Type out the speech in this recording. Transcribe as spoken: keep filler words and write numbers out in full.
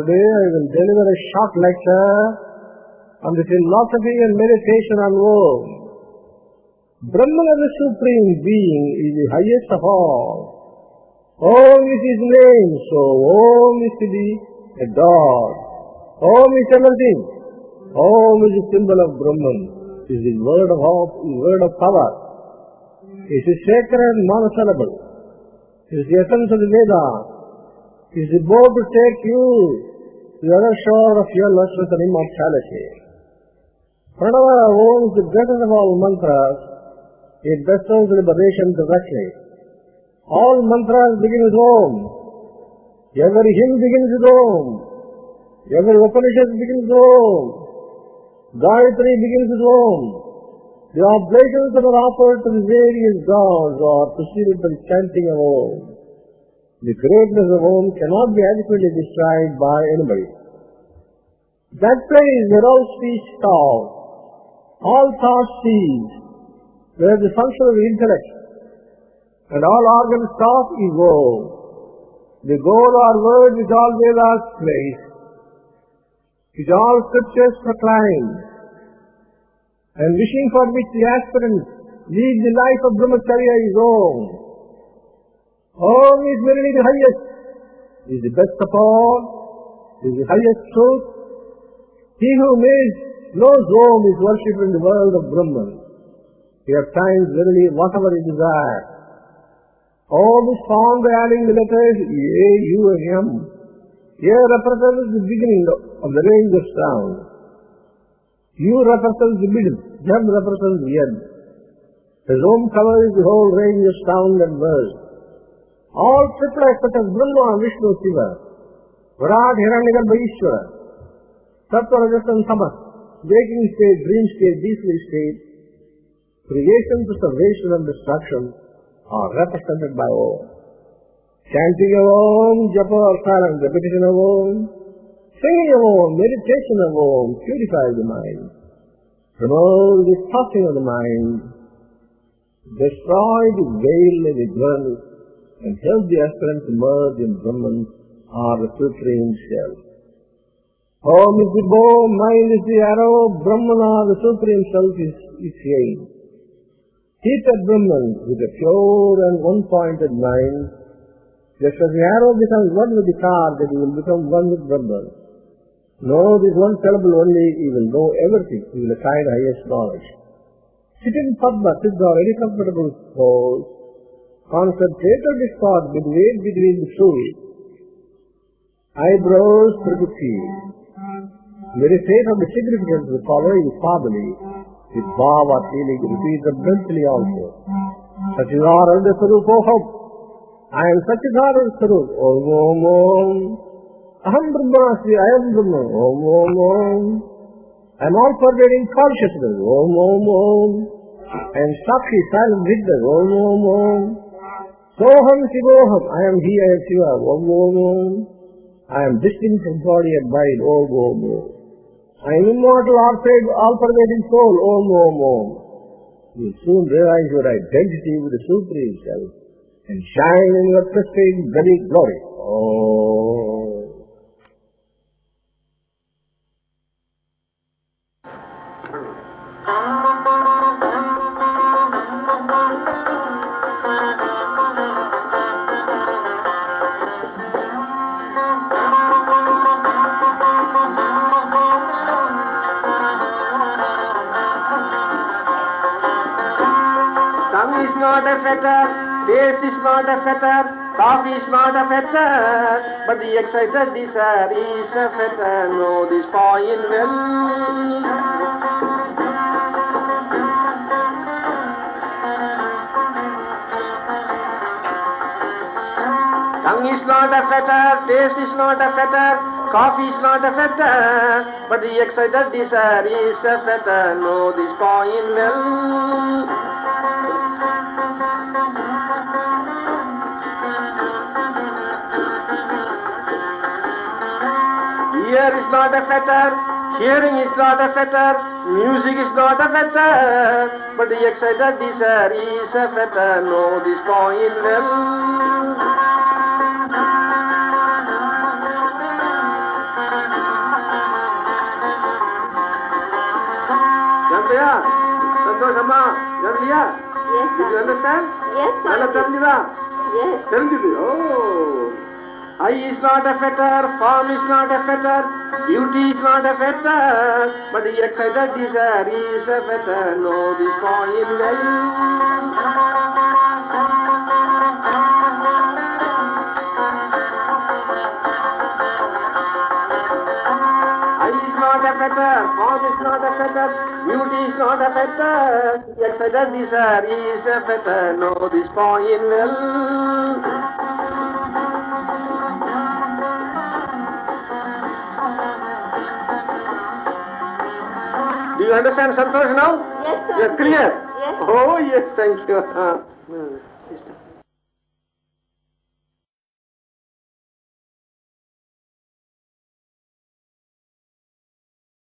today I will deliver a short lecture on the philosophy and meditation on Om. Brahman as the Supreme Being is the highest of all. Om is His name, so Om is to be adored. Om is everything. Om is the symbol of Brahman. It is the word of hope, the word of power. It is sacred monosyllable. It is the essence of the Veda. It is the boat to take you to the other shore of your lustful and immortality. Pranava Om is the greatest of all mantras. It bestows liberation directly. All mantras begin with Om. Every hymn begins with Om. Every Upanishad begins with Om. Gayatri begins with Om. The oblations that are offered to the various gods are preceded by the chanting of Om. The greatness of Om cannot be adequately described by anybody. That place where all speech stops, all thoughts cease, where the function of the intellect and all organs stop is Om. The goal or word which all Vedas place, which all scriptures proclaim, and wishing for which the aspirant leads the life of Brahmacharya is Om. Om is merely the highest, is the best of all, is the highest truth. He who knows, knows Om is worshipped in the world of Brahman. He obtains verily whatever he desires. Om is found by adding the letters A, U and M. A represents the beginning of the range of sound. U represents the middle. M represents the end. His Om covers the whole range of sound and words. All triplets such as Brahma, Vishnu, Shiva, Virat, Hiranyagarbha, Ishvara, Sattva, Rajas and Tamas, waking state, dream state, deep state, creation, preservation and destruction are represented by Om. Chanting of Om, japa or silent repetition of Om, singing of Om, meditation of Om purifies the mind, removes the thoughting of the mind, destroys the veil of ignorance, and help the aspirant to merge in Brahman or the Supreme Self. Om is the bow, mind is the arrow, Brahman or the Supreme Self is its aim. Keep at Brahman with a pure and one-pointed mind, just as the arrow becomes one with the card, that he will become one with Brahman. Know this one syllable only, he will know everything, he will attain highest knowledge. Sit in Padma, Siddha or any comfortable pose, concentrate on the spot midway between the shoulders, eyebrows to the feet. Meditate on the significance of the following family, with bhava feeling, repeat them mentally also. Satchidananda Sarupoham. I am Satchidananda Sarup. Om Om Om. Aham Brahmasmi. I am Brahma. Om Om Om. I am all pervading consciousness. Om Om Om. I am Sakshi, silent witness. Om Om Om. Soham Shivoham. I am He, I am Shiva. Om Om Om. I am distinct from body and mind. Om Om Om. I am immortal, all-pervading soul. Om Om Om. You will soon realize your identity with the Supreme Self and shine in your pristine, very glory. Om. Not a fetter, taste is not a fetter, coffee is not a fetter, but the excited desire is a fetter. Know this point well. Tongue is not a fetter, taste is not a fetter, coffee is not a fetter, but the excited desire is a fetter. Know this point well. Ear is not a fetter, hearing is not a fetter, music is not a fetter, but the excited desire is a fetter. Know this point well. Santaya, Santoshama, Janliya? Yes, Did you sir. understand? Yes, Nalla sir. Terliva? Yes. Terlidi? Oh. Eye is not a fetter, form is not a fetter, beauty is not a fetter, but the excited desire is a fetter. Know this point well. Eye is not a fetter, form is not a fetter, beauty is not a fetter, the excited desire is a fetter. Know this point well. Do you understand Santosh now? Yes, sir. You are clear? Yes. Oh, yes, thank you. Uh, hmm, sister.